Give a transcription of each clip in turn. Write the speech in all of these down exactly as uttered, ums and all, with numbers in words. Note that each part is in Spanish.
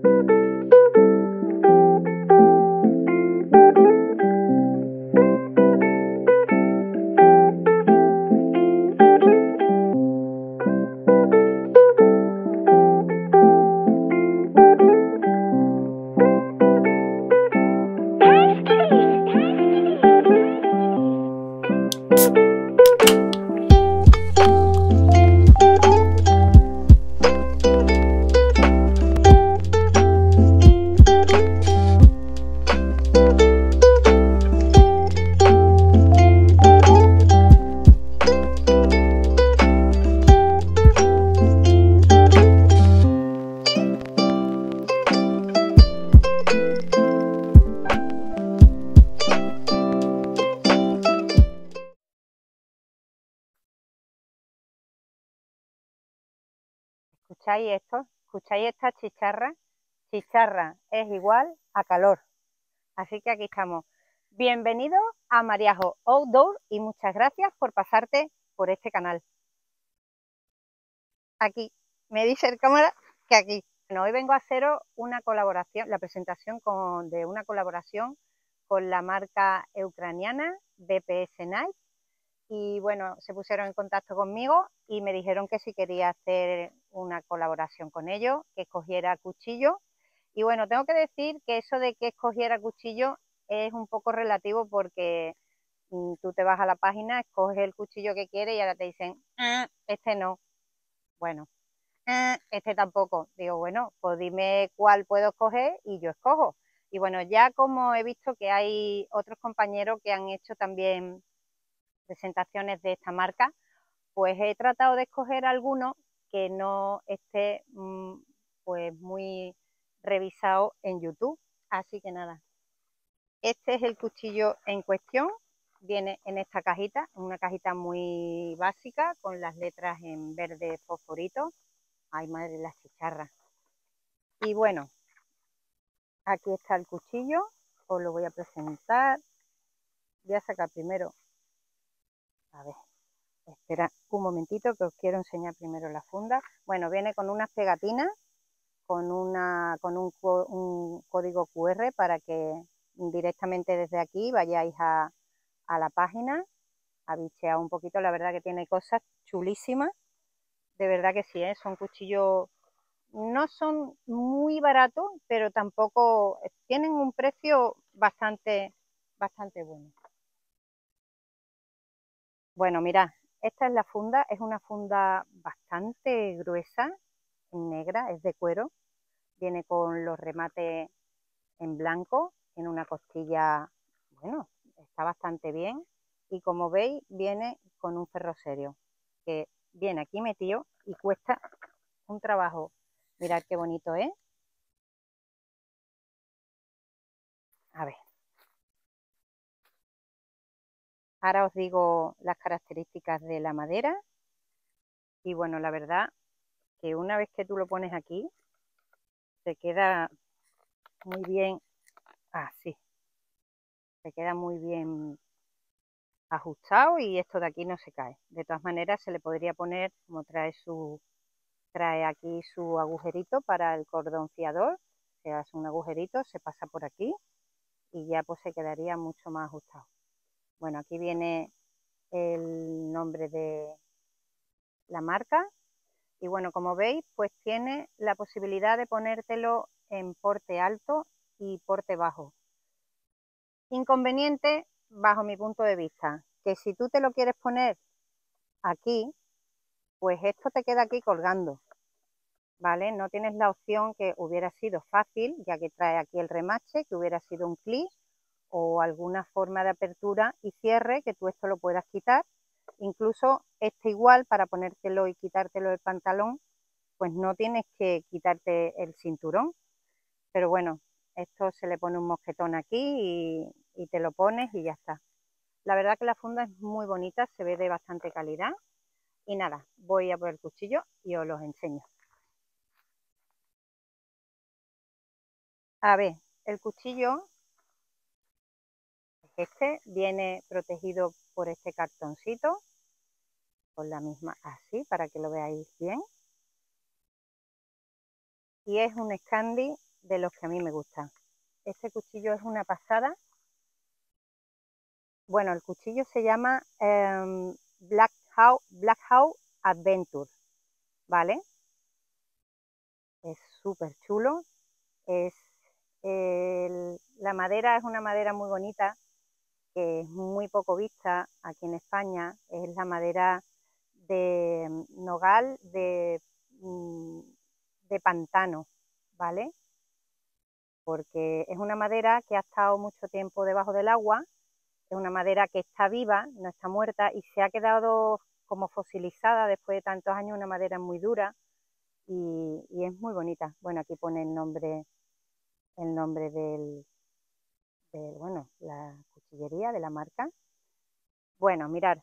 ¿Escucháis esto? ¿Escucháis esta chicharra? Chicharra es igual a calor. Así que aquí estamos. Bienvenido a Mariajo Outdoor y muchas gracias por pasarte por este canal. Aquí, me dice el cámara que aquí. Bueno, hoy vengo a haceros una colaboración, la presentación con, de una colaboración con la marca ucraniana B P S Night. Y bueno, se pusieron en contacto conmigo y me dijeron que si quería hacer una colaboración con ellos, que escogiera cuchillo. Y bueno, tengo que decir que eso de que escogiera cuchillo es un poco relativo porque mm, tú te vas a la página, escoges el cuchillo que quieres y ahora te dicen, ah, este no. Bueno, ah, este tampoco. Digo, bueno, pues dime cuál puedo escoger y yo escojo. Y bueno, ya como he visto que hay otros compañeros que han hecho también presentaciones de esta marca, pues he tratado de escoger alguno que no esté mmm, pues muy revisado en YouTube. Así que nada, este es el cuchillo en cuestión. Viene en esta cajita, una cajita muy básica con las letras en verde fosforito. Ay, madre, las chicharras. Y bueno, aquí está el cuchillo, os lo voy a presentar. Voy a sacar primero, a ver, espera un momentito que os quiero enseñar primero la funda. Bueno, viene con unas pegatinas, con, una, con un, un código cu erre para que directamente desde aquí vayáis a, a la página, a bichear un poquito. La verdad que tiene cosas chulísimas, de verdad que sí, ¿eh? Son cuchillos, no son muy baratos, pero tampoco tienen un precio bastante, bastante bueno. Bueno, mirad, esta es la funda, es una funda bastante gruesa, negra, es de cuero, viene con los remates en blanco, tiene una costilla, bueno, está bastante bien y como veis viene con un ferroserio que viene aquí metido y cuesta un trabajo. Mirad qué bonito es. A ver, ahora os digo las características de la madera y bueno, la verdad que una vez que tú lo pones aquí se queda muy bien así, se queda muy bien ajustado y esto de aquí no se cae. De todas maneras se le podría poner, como trae su trae aquí su agujerito para el cordón fiador, se hace un agujerito, se pasa por aquí y ya pues se quedaría mucho más ajustado. Bueno, aquí viene el nombre de la marca y bueno, como veis pues tiene la posibilidad de ponértelo en porte alto y porte bajo. Inconveniente bajo mi punto de vista, que si tú te lo quieres poner aquí, pues esto te queda aquí colgando, ¿vale? No tienes la opción que hubiera sido fácil, ya que trae aquí el remache, que hubiera sido un clic o alguna forma de apertura y cierre, que tú esto lo puedas quitar. Incluso este igual, para ponértelo y quitártelo del pantalón, pues no tienes que quitarte el cinturón. Pero bueno, esto se le pone un mosquetón aquí y, y te lo pones y ya está. La verdad que la funda es muy bonita, se ve de bastante calidad. Y nada, voy a por el cuchillo y os los enseño. A ver, el cuchillo, este viene protegido por este cartoncito, con la misma así, para que lo veáis bien. Y es un Scandi de los que a mí me gustan. Este cuchillo es una pasada. Bueno, el cuchillo se llama eh, Black Hawk, Black Hawk Adventure, ¿vale? Es súper chulo. Es, el, la madera es una madera muy bonita, que es muy poco vista aquí en España. Es la madera de nogal de, de pantano, ¿vale? Porque es una madera que ha estado mucho tiempo debajo del agua, es una madera que está viva, no está muerta y se ha quedado como fosilizada después de tantos años, una madera muy dura y, y es muy bonita. Bueno, aquí pone el nombre, el nombre del, del, bueno, la cuchillería de la marca. Bueno, mirad,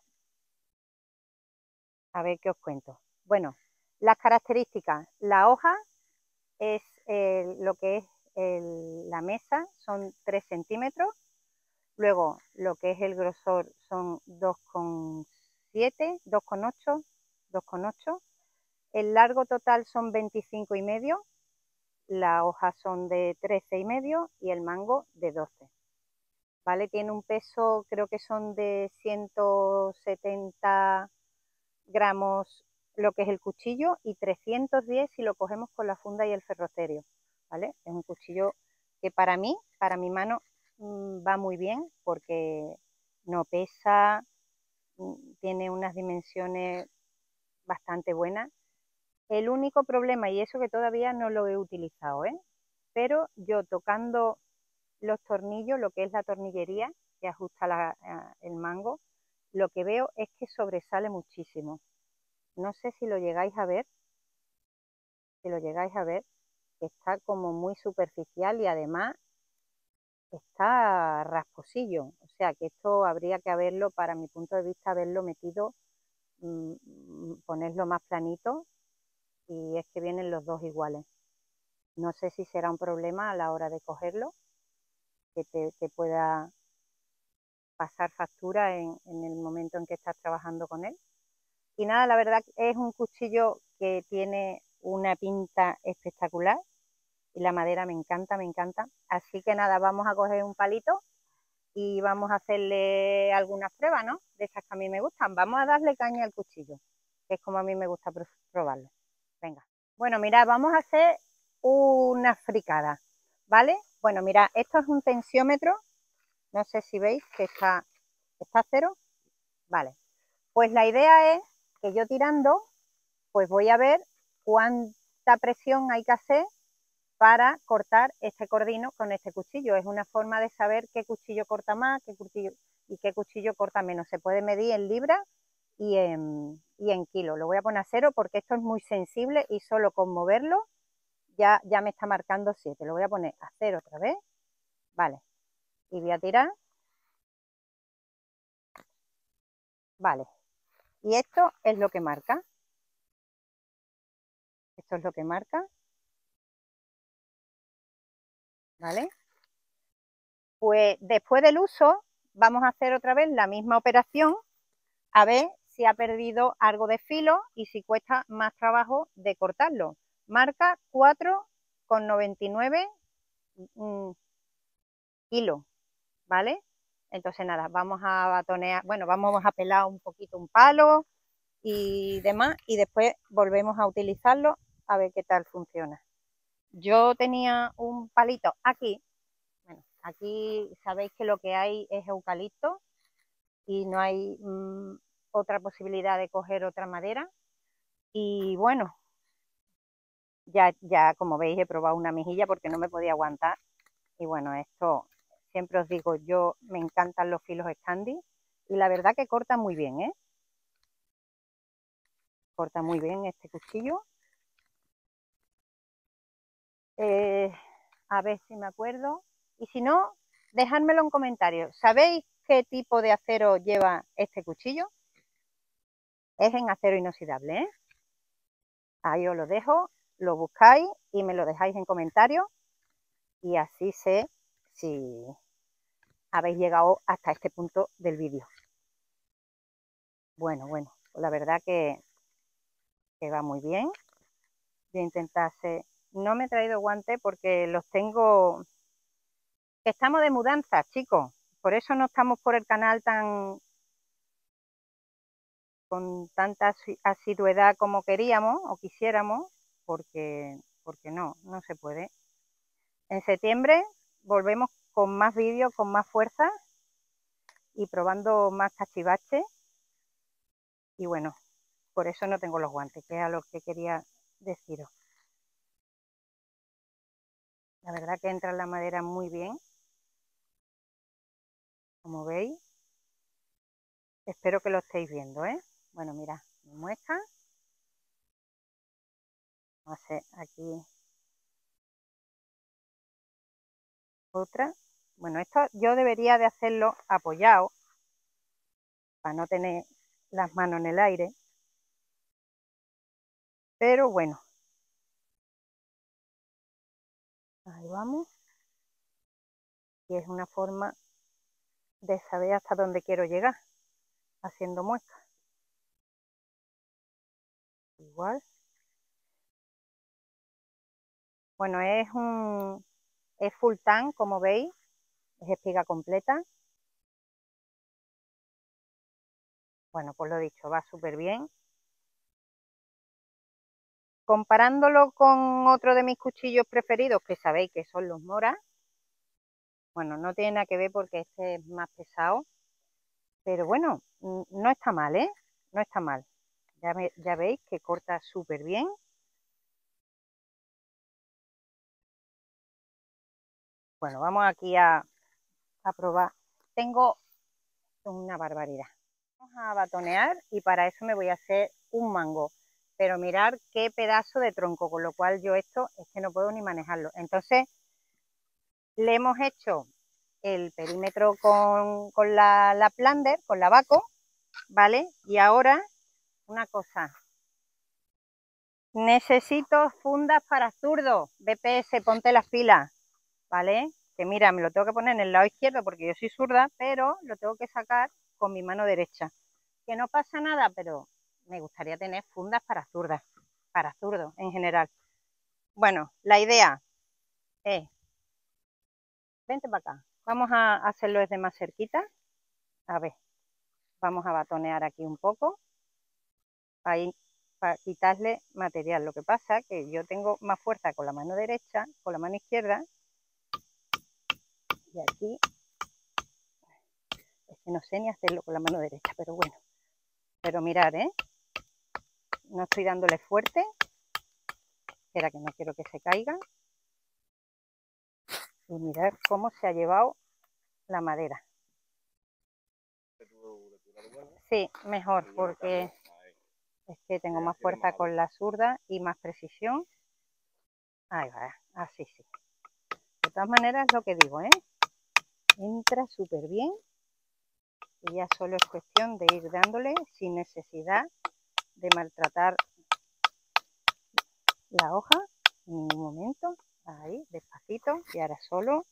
a ver qué os cuento. Bueno, las características, la hoja es eh, lo que es el, la mesa, son tres centímetros. Luego, lo que es el grosor son dos coma siete, dos coma ocho, dos coma ocho. El largo total son veinticinco y medio. Las hojas son de trece y medio y el mango de doce. ¿Vale? Tiene un peso, creo que son de ciento setenta gramos lo que es el cuchillo y trescientos diez si lo cogemos con la funda y el ferroterio, ¿vale? Es un cuchillo que para mí, para mi mano, mmm, va muy bien porque no pesa, mmm, tiene unas dimensiones bastante buenas. El único problema, y eso que todavía no lo he utilizado, ¿eh? Pero yo tocando los tornillos, lo que es la tornillería que ajusta la, el mango, lo que veo es que sobresale muchísimo. No sé si lo llegáis a ver, si lo llegáis a ver, está como muy superficial y además está rasposillo. O sea que esto habría que haberlo, para mi punto de vista, haberlo metido, mmm, ponerlo más planito y es que vienen los dos iguales. No sé si será un problema a la hora de cogerlo, que te, te pueda pasar factura en, en el momento en que estás trabajando con él. Y nada, la verdad es un cuchillo que tiene una pinta espectacular y la madera me encanta, me encanta. Así que nada, vamos a coger un palito y vamos a hacerle algunas pruebas, ¿no? De esas que a mí me gustan. Vamos a darle caña al cuchillo, que es como a mí me gusta probarlo. Venga. Bueno, mirad, vamos a hacer una fricada, ¿vale? Bueno, mirad, esto es un tensiómetro. No sé si veis que está, está a cero. Vale. Pues la idea es que yo tirando, pues voy a ver cuánta presión hay que hacer para cortar este cordino con este cuchillo. Es una forma de saber qué cuchillo corta más qué cuchillo, y qué cuchillo corta menos. Se puede medir en libras y en, y en kilos. Lo voy a poner a cero porque esto es muy sensible y solo con moverlo ya, ya me está marcando siete. Lo voy a poner a cero otra vez. Vale. Y voy a tirar. Vale. Y esto es lo que marca. Esto es lo que marca. ¿Vale? Pues después del uso vamos a hacer otra vez la misma operación a ver si ha perdido algo de filo y si cuesta más trabajo de cortarlo. Marca cuatro coma noventa y nueve mmm, kilos, ¿vale? Entonces nada, vamos a batonear, bueno, vamos a pelar un poquito un palo y demás y después volvemos a utilizarlo a ver qué tal funciona. Yo tenía un palito aquí. Bueno, aquí sabéis que lo que hay es eucalipto y no hay mmm, otra posibilidad de coger otra madera. Y bueno, ya, ya como veis he probado una mejilla porque no me podía aguantar. Y bueno, esto siempre os digo, yo me encantan los filos Scandi y la verdad que corta muy bien, ¿eh? Corta muy bien este cuchillo. Eh, a ver si me acuerdo. Y si no, dejádmelo en comentarios. ¿Sabéis qué tipo de acero lleva este cuchillo? Es en acero inoxidable, ¿eh? Ahí os lo dejo, lo buscáis y me lo dejáis en comentarios y así sé si habéis llegado hasta este punto del vídeo. Bueno, bueno, pues la verdad que, que va muy bien. Voy a intentar hacer no me he traído guantes porque los tengo... Estamos de mudanza, chicos. Por eso no estamos por el canal tan con tanta asiduidad como queríamos o quisiéramos, porque, porque no, no se puede. En septiembre volvemos con más vídeos, con más fuerza y probando más cachivaches. Y bueno, por eso no tengo los guantes, que es a lo que quería deciros. La verdad que entra la madera muy bien, como veis. Espero que lo estéis viendo, ¿eh? Bueno, mira, me muestra. Vamos a hacer aquí otra. Bueno, esto yo debería de hacerlo apoyado para no tener las manos en el aire. Pero bueno. Ahí vamos. Y es una forma de saber hasta dónde quiero llegar haciendo muestras. Igual. Bueno, es un es full tank, como veis, es espiga completa. Bueno, pues lo dicho, va súper bien. Comparándolo con otro de mis cuchillos preferidos, que sabéis que son los Mora. Bueno, no tiene nada que ver porque este es más pesado. Pero bueno, no está mal, ¿eh? No está mal. Ya, me, ya veis que corta súper bien. Bueno, vamos aquí a, a probar. Tengo una barbaridad. Vamos a batonear y para eso me voy a hacer un mango. Pero mirar qué pedazo de tronco, con lo cual yo esto es que no puedo ni manejarlo. Entonces, le hemos hecho el perímetro con, con la, la Plander, con la Baco, ¿vale? Y ahora, una cosa. Necesito fundas para zurdo. B P S, ponte las pilas, ¿vale? Que mira, me lo tengo que poner en el lado izquierdo porque yo soy zurda, pero lo tengo que sacar con mi mano derecha. Que no pasa nada, pero me gustaría tener fundas para zurdas, para zurdo en general. Bueno, la idea es, vente para acá, vamos a hacerlo desde más cerquita. A ver, vamos a batonear aquí un poco, ahí para quitarle material. Lo que pasa es que yo tengo más fuerza con la mano derecha, con la mano izquierda, y aquí es que no sé ni hacerlo con la mano derecha, pero bueno. Pero mirad, ¿eh? No estoy dándole fuerte. Espera, que no quiero que se caiga. Y mirad cómo se ha llevado la madera. Sí, mejor, porque es que tengo más fuerza con la zurda y más precisión. Ahí va, así sí. De todas maneras, lo que digo, ¿eh? Entra súper bien. Y ya solo es cuestión de ir dándole sin necesidad de maltratar la hoja en ningún momento. Ahí, despacito. Y ahora solo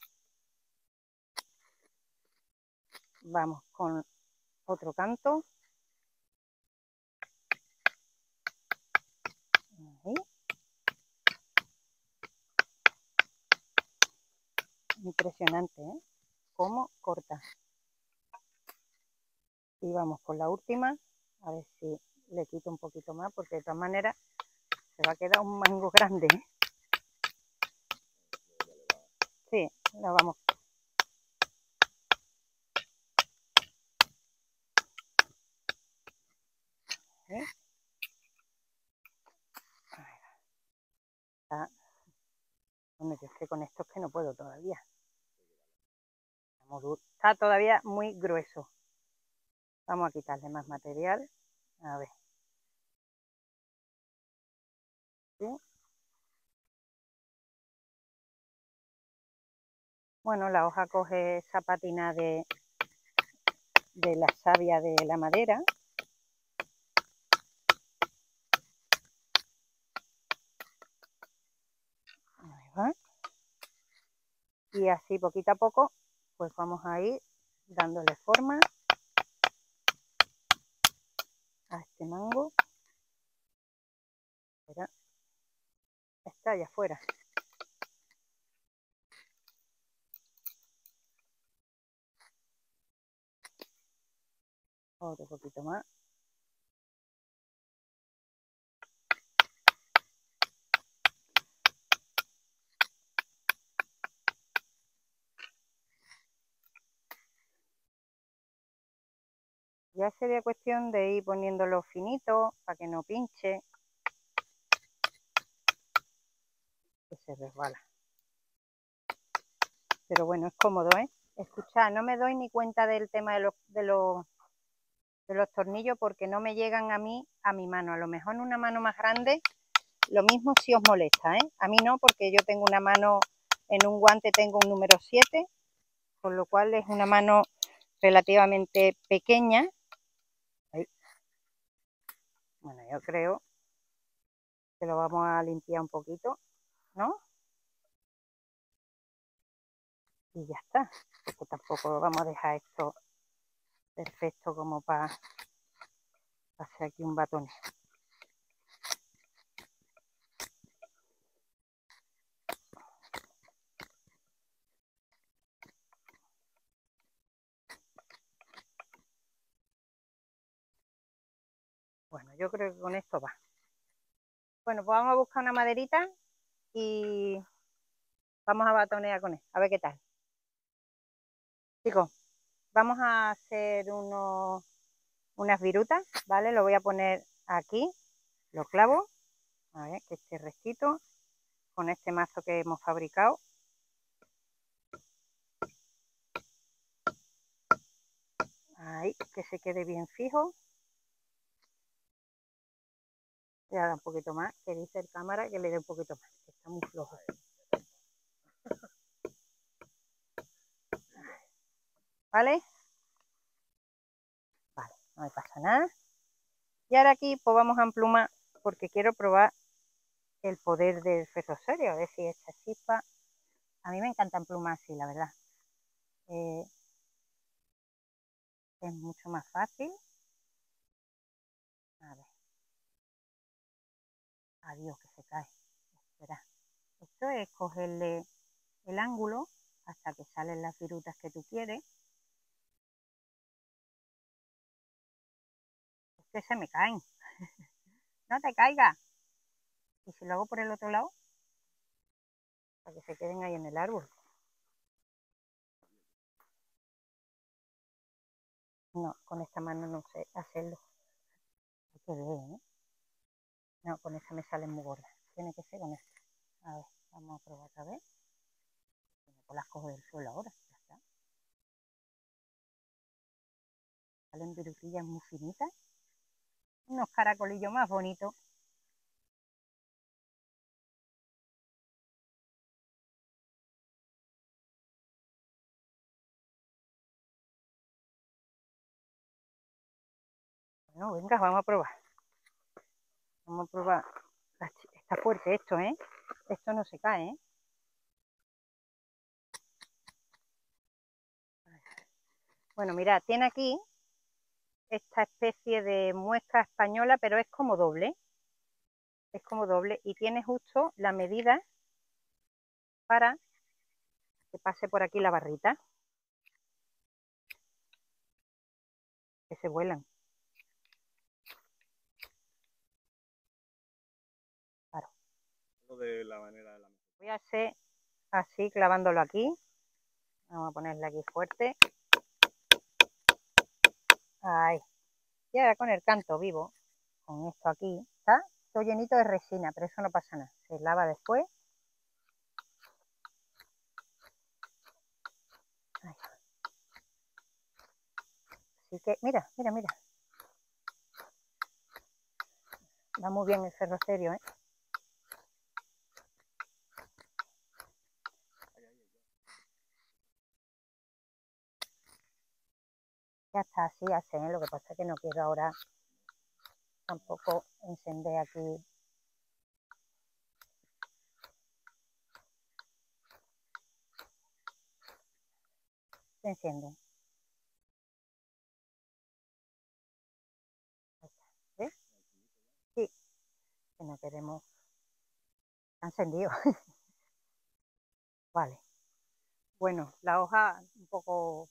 vamos con otro canto. Ahí. Impresionante, ¿eh? Cómo corta. Y vamos con la última. A ver si le quito un poquito más, porque de todas maneras se va a quedar un mango grande, ¿eh? Sí, la vamos. ¿Eh? Está. Bueno, yo es que con esto es que no puedo todavía. Está todavía muy grueso. Vamos a quitarle más material. A ver. ¿Sí? Bueno, la hoja coge esa patina de, de la savia de la madera. Ahí va. Y así poquito a poco, pues vamos a ir dándole forma a este mango. Espera. Está allá afuera. Otro poquito más. Ya sería cuestión de ir poniéndolo finito para que no pinche. Que se resbala. Pero bueno, es cómodo, ¿eh? Escuchad, no me doy ni cuenta del tema de los, de los, de los tornillos porque no me llegan a mí, a mi mano. A lo mejor en una mano más grande, lo mismo si os molesta, ¿eh? A mí no, porque yo tengo una mano, en un guante tengo un número siete, con lo cual es una mano relativamente pequeña. Ahí. Bueno, yo creo que lo vamos a limpiar un poquito, ¿no? Y ya está, porque tampoco vamos a dejar esto perfecto como para hacer aquí un batón. Bueno, yo creo que con esto va. Bueno, pues vamos a buscar una maderita y vamos a batonear con él, a ver qué tal. Chicos, vamos a hacer unos, unas virutas, ¿vale? Lo voy a poner aquí, lo clavo, a ver, que esté rectito, con este mazo que hemos fabricado. Ahí, que se quede bien fijo. Y ahora un poquito más, que dice el cámara que le dé un poquito más, que está muy flojo. ¿Vale? Vale, no me pasa nada. Y ahora aquí pues vamos a emplumar porque quiero probar el poder del ferroserio, a ver si esta chispa. A mí me encanta emplumar así, la verdad. Eh, es mucho más fácil. A ver. Adiós, que se cae. Espera. Esto es cogerle el ángulo hasta que salen las virutas que tú quieres. Es que se me caen. No te caigas. Y si lo hago por el otro lado, para que se queden ahí en el árbol. No, con esta mano no sé hacerlo. Hay que ver, ¿eh? No, con esta me salen muy gordas. Tiene que ser con esta. A ver, vamos a probar otra vez. No las cojo del suelo ahora. Ya está. Salen virutillas muy finitas. Unos caracolillos más bonitos. Bueno, venga, vamos a probar. Vamos a probar. Está fuerte esto, ¿eh? Esto no se cae, ¿eh? Bueno, mirad, tiene aquí esta especie de muesca española, pero es como doble. Es como doble y tiene justo la medida para que pase por aquí la barrita. Que se vuelan. Claro. De la manera de la... Voy a hacer así, clavándolo aquí. Vamos a ponerle aquí fuerte. Ahí. Y ahora con el canto vivo, con esto aquí, está todo llenito de resina, pero eso no pasa nada. Se lava después. Ahí. Así que, mira, mira, mira. Va muy bien el ferroserio, ¿eh? Ya está, así hacen, ¿eh? Lo que pasa es que no quiero ahora tampoco encender aquí. Se encienden. ¿Ves? Sí, que no queremos Está encendido. Vale. Bueno, la hoja un poco...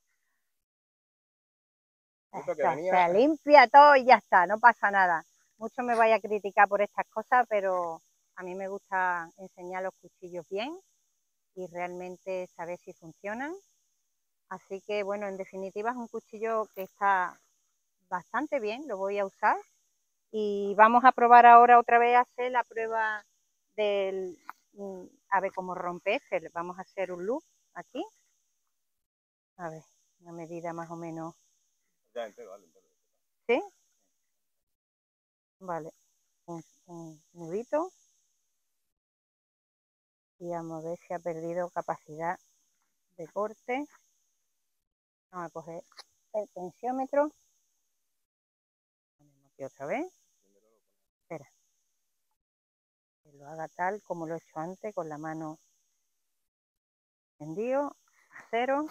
Esto, venía... Se limpia todo y ya está, no pasa nada. Mucho me vaya a criticar por estas cosas, pero a mí me gusta enseñar los cuchillos bien y realmente saber si funcionan. Así que, bueno, en definitiva es un cuchillo que está bastante bien, lo voy a usar. Y vamos a probar ahora otra vez a hacer la prueba del... A ver cómo rompe este. Vamos a hacer un loop aquí. A ver, una medida más o menos... Ya entero, vale, entero. ¿Sí? Vale. Un, un nudito. Y vamos a ver si ha perdido capacidad de corte. Vamos a coger el tensiómetro. Ponemos aquí otra vez. Espera. Que lo haga tal como lo he hecho antes, con la mano tendido, a cero.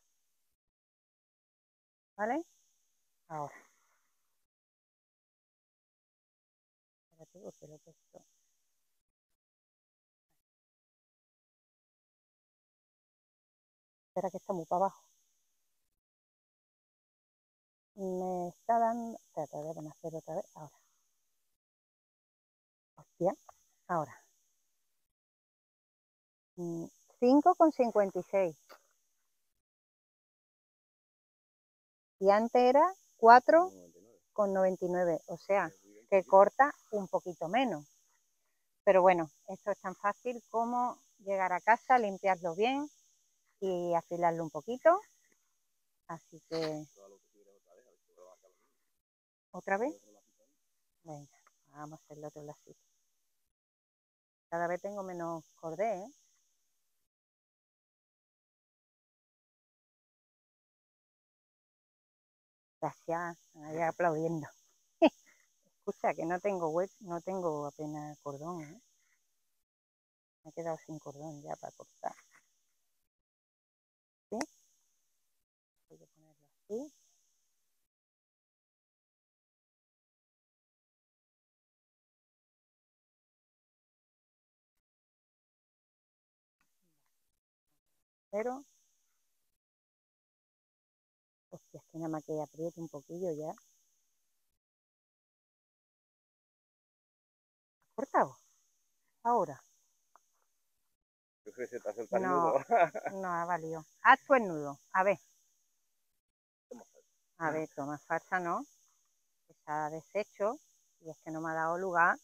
¿Vale? Ahora. Espérate, porque lo he puesto. Espera que está muy para abajo. Me está dando... Espérate, voy a hacer otra vez. Ahora. Hostia. Ahora. cinco con cincuenta y seis. Y antes era cuatro con noventa y nueve. O sea, que corta un poquito menos. Pero bueno, esto es tan fácil como llegar a casa, limpiarlo bien y afilarlo un poquito. Así que... ¿Otra vez? Venga, vamos a hacerlo otro lacito. Cada vez tengo menos cordé, ¿eh? Gracias, ahí aplaudiendo. Escucha, que no tengo web, no tengo apenas cordón, ¿eh? Me he quedado sin cordón ya para cortar. ¿Sí? Voy a ponerlo así. Pero, hostia, es que nada más que apriete un poquillo ya. ¿Has cortado? Ahora. Yo creo que se te hace el No, no ha valido. Haz tu el nudo. A ver. A ver, toma farsa, ¿no? Que se ha deshecho y es que no me ha dado lugar.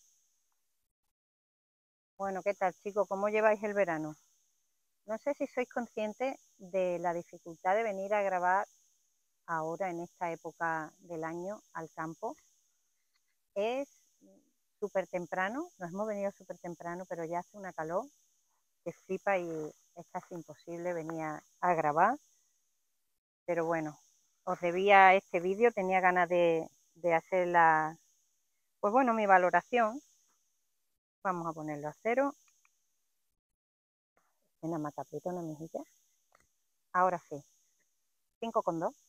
Bueno, ¿qué tal, chicos? ¿Cómo lleváis el verano? No sé si sois conscientes de la dificultad de venir a grabar ahora en esta época del año al campo. Es súper temprano, nos hemos venido súper temprano, pero ya hace una calor que flipa y es casi imposible venir a, a grabar. Pero bueno, os debía este vídeo, tenía ganas de, de hacer la, pues bueno, mi valoración. Vamos a ponerlo a cero. Una macapita, una mejilla. Ahora sí. cinco con dos.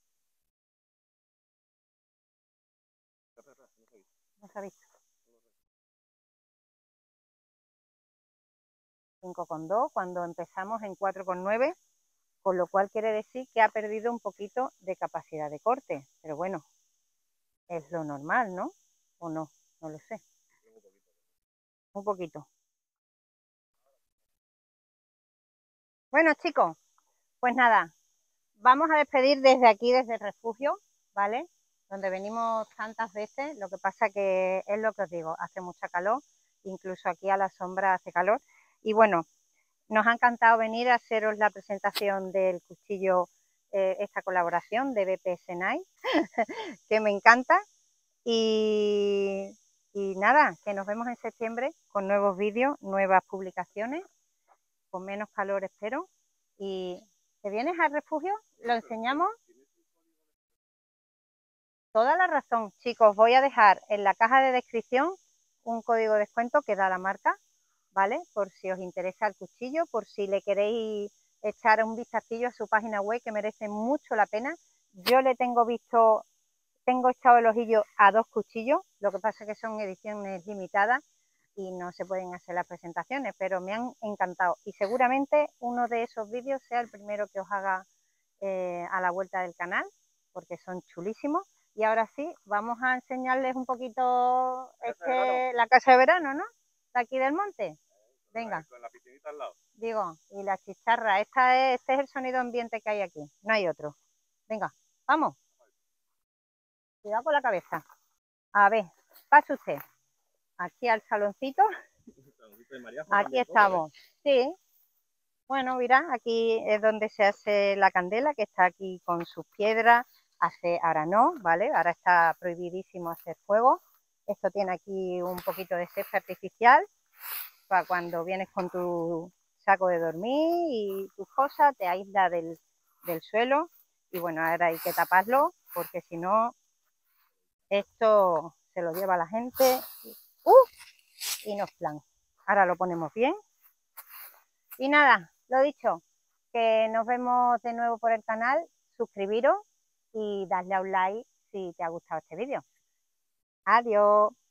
No se ha visto. cinco con dos cuando empezamos en cuatro con nueve, con lo cual quiere decir que ha perdido un poquito de capacidad de corte. Pero bueno, es lo normal, ¿no? ¿O no? No lo sé. Un poquito. Bueno, chicos, pues nada, vamos a despedir desde aquí, desde el refugio, ¿vale? Donde venimos tantas veces. Lo que pasa que es lo que os digo, hace mucha calor, incluso aquí a la sombra hace calor. Y bueno, nos ha encantado venir a haceros la presentación del cuchillo, eh, esta colaboración de B P S Knife, que me encanta. Y, y nada, que nos vemos en septiembre con nuevos vídeos, nuevas publicaciones, con menos calor espero. Y ¿te vienes al refugio? ¿Lo enseñamos? Toda la razón, chicos. Voy a dejar en la caja de descripción un código de descuento que da la marca, ¿vale? Por si os interesa el cuchillo, por si le queréis echar un vistacillo a su página web, que merece mucho la pena. Yo le tengo visto, tengo echado el ojillo a dos cuchillos, lo que pasa es que son ediciones limitadas, y no se pueden hacer las presentaciones, pero me han encantado y seguramente uno de esos vídeos sea el primero que os haga eh, a la vuelta del canal, porque son chulísimos. Y ahora sí, vamos a enseñarles un poquito este, la casa de verano, ¿no? De aquí del monte. Venga. Con la piscinita al lado. Digo, y la chicharra, esta es, este es el sonido ambiente que hay aquí, no hay otro. Venga, vamos. Cuidado con la cabeza. A ver, pase usted. Aquí al saloncito. Aquí estamos. Sí. Bueno, mira, aquí es donde se hace la candela, que está aquí con sus piedras. Hace, ahora no, ¿vale? Ahora está prohibidísimo hacer fuego. Esto tiene aquí un poquito de césped artificial para cuando vienes con tu saco de dormir y tus cosas, te aísla del, del suelo. Y bueno, ahora hay que taparlo porque si no, esto se lo lleva la gente ¡uh! Y nos plan. Ahora lo ponemos bien. Y nada, lo dicho, que nos vemos de nuevo por el canal, suscribiros y darle a un like si te ha gustado este vídeo. Adiós.